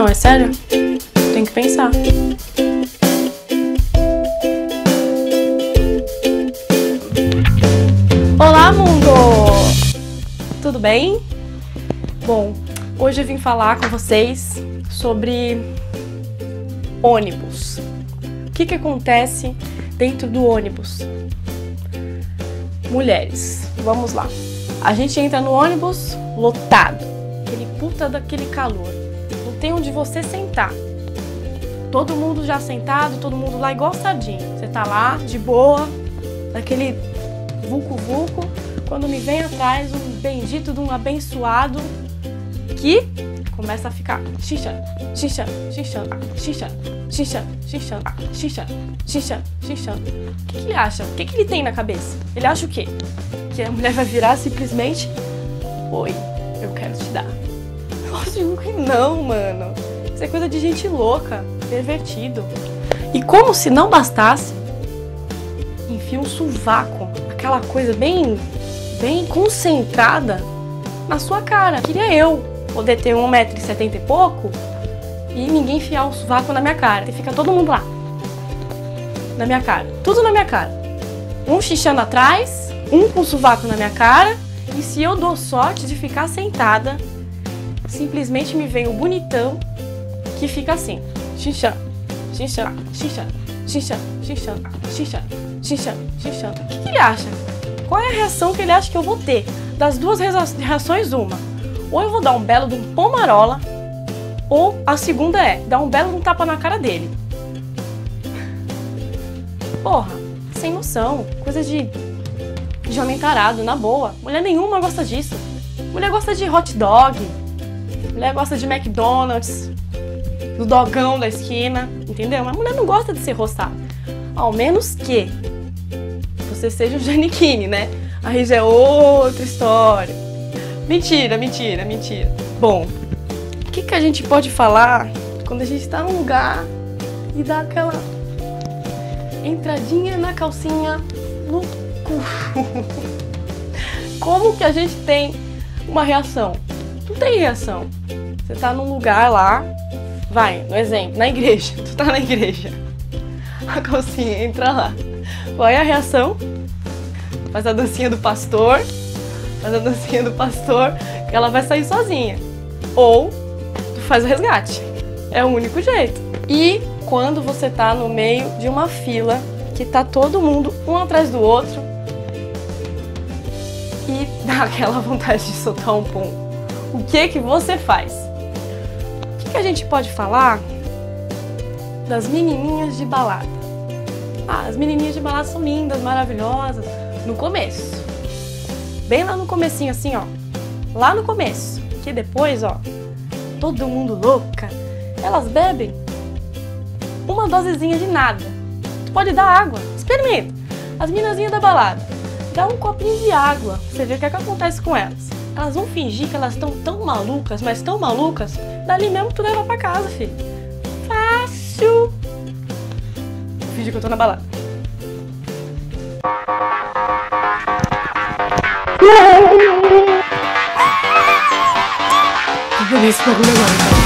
é sério? Tem que pensar. Olá, mundo! Tudo bem? Bom, hoje eu vim falar com vocês sobre ônibus. O que acontece dentro do ônibus? Mulheres, vamos lá. A gente entra no ônibus lotado, aquele puta daquele calor. Não tem onde você sentar. Todo mundo já sentado, todo mundo lá igual sardinha. Você tá lá, de boa, daquele vulco-vulco, quando me vem atrás um bendito de um abençoado que começa a ficar xixando. O que ele acha? O que ele tem na cabeça? Ele acha o quê? Que a mulher vai virar simplesmente: oi, eu quero te dar. Eu digo que não, mano. Isso é coisa de gente louca, pervertido. E como se não bastasse, enfia um sovaco, aquela coisa bem concentrada na sua cara. Queria eu poder ter 1,70 m e pouco e ninguém enfiar o sovaco na minha cara. E fica todo mundo lá, na minha cara, tudo na minha cara. Um xixando atrás, um com o sovaco na minha cara. E se eu dou sorte de ficar sentada, simplesmente me vem o bonitão que fica assim, xixando. O que ele acha? Qual é a reação que ele acha que eu vou ter? Das duas reações, uma. Ou eu vou dar um belo de um pomarola, ou a segunda é dar um belo de um tapa na cara dele. Porra, sem noção. Coisa de homem tarado, na boa. Mulher nenhuma gosta disso. Mulher gosta de hot dog. Mulher gosta de McDonald's, do dogão da esquina, entendeu? Mas mulher não gosta de ser roçada. Ao menos que você seja o Giannichini, né? Aí já é outra história. Mentira. Bom, o que a gente pode falar quando a gente tá num lugar e dá aquela entradinha na calcinha no cu? Como que a gente tem uma reação? Não tem reação. Você tá num lugar lá, vai, no exemplo, na igreja. Tu tá na igreja, a calcinha entra lá. Qual é a reação? Faz a dancinha do pastor, que ela vai sair sozinha. Ou tu faz o resgate. É o único jeito. E quando você tá no meio de uma fila, que tá todo mundo um atrás do outro, e dá aquela vontade de soltar um pum, o que você faz? O que a gente pode falar das menininhas de balada? As menininhas de balada são lindas, maravilhosas, no começo. Bem lá no comecinho, assim, ó. Lá no começo. Que depois, ó, todo mundo louca, elas bebem uma dosezinha de nada. Tu pode dar água, experimenta. As meninazinhas da balada, dá um copinho de água, você vê o que acontece com elas. Elas vão fingir que elas estão tão malucas, mas tão malucas, dali mesmo tu leva pra casa, filho. Fácil. Finge que eu tô na balada. Vou ver esse bagulho agora, cara.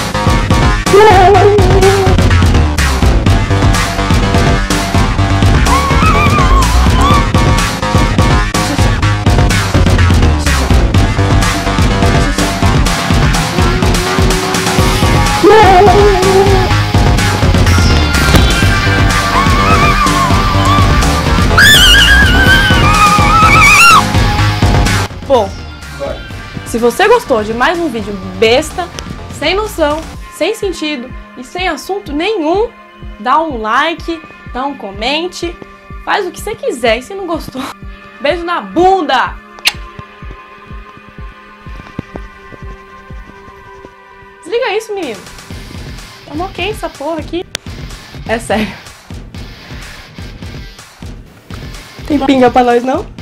Bom, se você gostou de mais um vídeo besta, sem noção, sem sentido e sem assunto nenhum, dá um like, dá um comente, faz o que você quiser. E se não gostou, beijo na bunda! Desliga isso, menino. Tá mó quente essa porra aqui. É sério. Tem pinga pra nós, não?